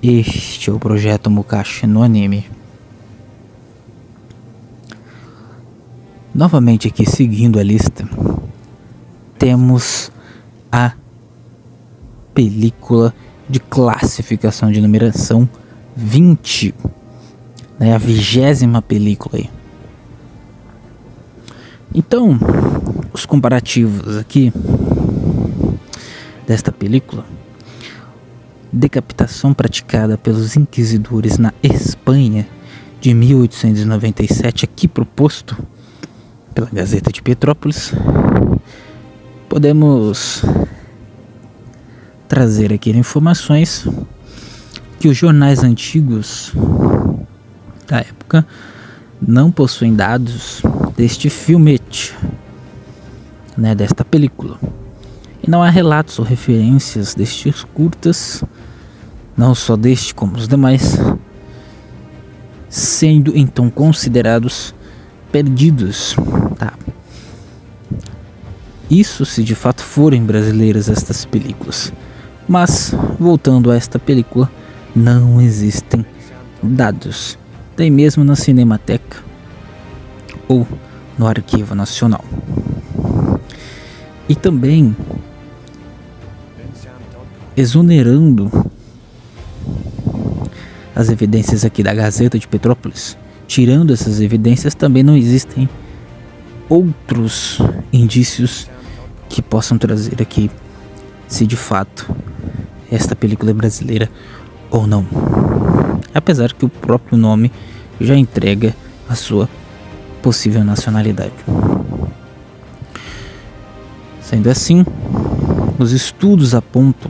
Este é o projeto Mukashi no anime. Novamente aqui, seguindo a lista, temos a película de classificação de numeração 20, né, a 20ª película aí. Então, os comparativos aqui desta película: decapitação praticada pelos inquisidores na Espanha de 1897, aqui proposto pela Gazeta de Petrópolis. Podemos trazer aqui informações que os jornais antigos da época não possuem dados deste filmete, né, desta película. E não há relatos ou referências destes curtas, não só deste como os demais, sendo então considerados perdidos, tá? Isso se de fato forem brasileiras estas películas. Mas, voltando a esta película, não existem dados, nem mesmo na Cinemateca ou no Arquivo Nacional. E também, exonerando as evidências aqui da Gazeta de Petrópolis, tirando essas evidências, também não existem outros indícios que possam trazer aqui se de fato esta película é brasileira ou não, apesar que o próprio nome já entrega a sua possível nacionalidade. Sendo assim, os estudos apontam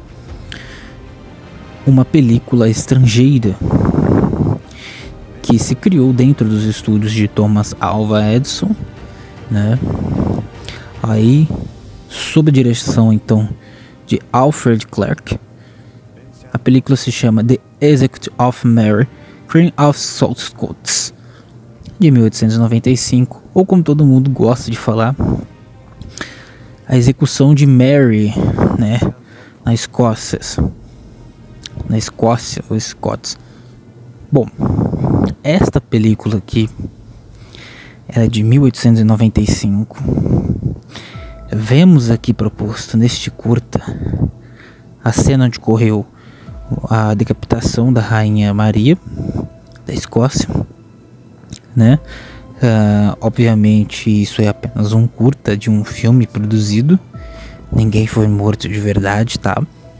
uma película estrangeira que se criou dentro dos estudos de Thomas Alva Edison, né? Aí, sob a direção então de Alfred Clark, a película se chama The Execution of Mary, Queen of Scots, de 1895, ou como todo mundo gosta de falar, a execução de Mary, né, na Escócia ou Scots. Bom, esta película aqui é de 1895. Vemos aqui proposto neste curta a cena onde ocorreu a decapitação da Rainha Maria da Escócia, né? Obviamente isso é apenas um curta de um filme produzido, ninguém foi morto de verdade, tá?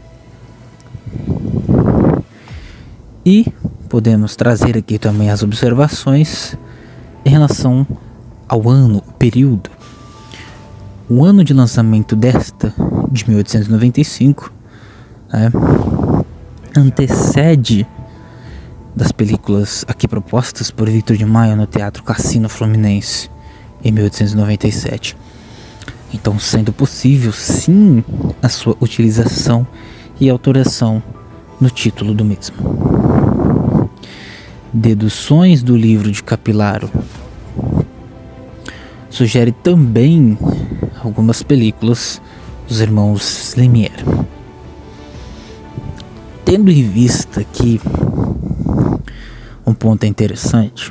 E podemos trazer aqui também as observações em relação ao ano, o período. O ano de lançamento desta, de 1895, né, antecede das películas aqui propostas por Victor de Maio no Teatro Cassino Fluminense, em 1897. Então, sendo possível, sim, a sua utilização e alteração no título do mesmo. Deduções do livro de Capilaro sugere também algumas películas dos irmãos Lumière. Tendo em vista que um ponto interessante,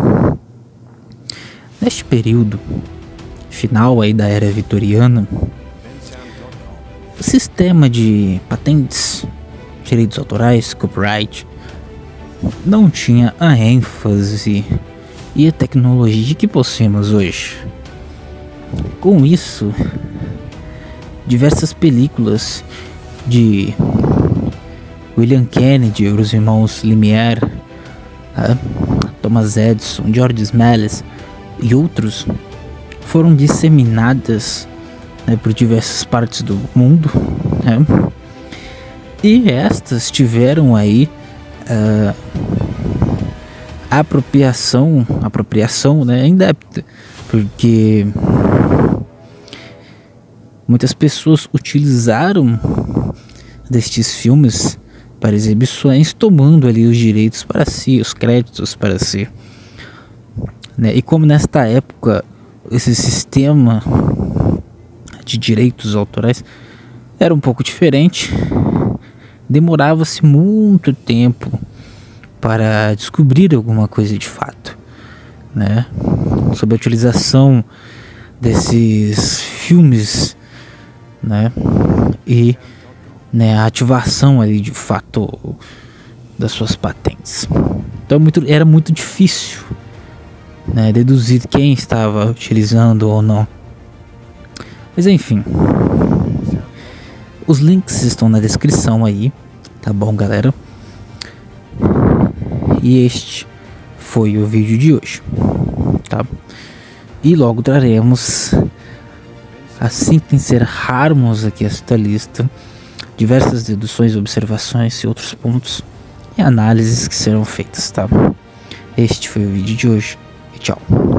neste período final aí da era vitoriana, o sistema de patentes, direitos autorais, copyright, não tinha a ênfase e a tecnologia que possuímos hoje. Com isso, diversas películas de William Kennedy, os irmãos Lumière, Thomas Edison, George Méliès e outros foram disseminadas, né, por diversas partes do mundo, né? E estas tiveram aí apropriação, né, indébita, porque muitas pessoas utilizaram destes filmes para exibições, tomando ali os direitos para si, os créditos para si, né? E como nesta época esse sistema de direitos autorais era um pouco diferente, demorava-se muito tempo para descobrir alguma coisa de fato, né? Sobre a utilização desses filmes, né? E, né, a ativação ali de fato das suas patentes. Então era muito difícil, né, deduzir quem estava utilizando ou não. Mas enfim, os links estão na descrição aí, tá bom, galera? E este foi o vídeo de hoje, tá? E logo traremos, assim que encerrarmos aqui esta lista, diversas deduções, observações e outros pontos e análises que serão feitas, tá? Este foi o vídeo de hoje e tchau.